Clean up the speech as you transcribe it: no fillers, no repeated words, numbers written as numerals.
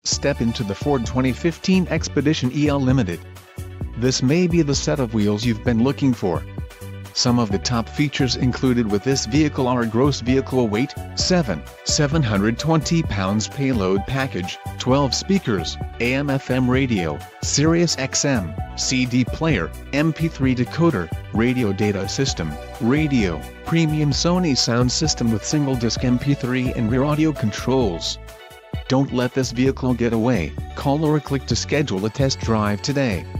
Step into the Ford 2015 Expedition EL Limited. This may be the set of wheels you've been looking for. Some of the top features included with this vehicle are gross vehicle weight, 720 pounds payload package, 12 speakers, AM/FM radio, Sirius XM, CD player, MP3 decoder, radio data system, radio, premium Sony sound system with single disc MP3 and rear audio controls. Don't let this vehicle get away. Call or click to schedule a test drive today.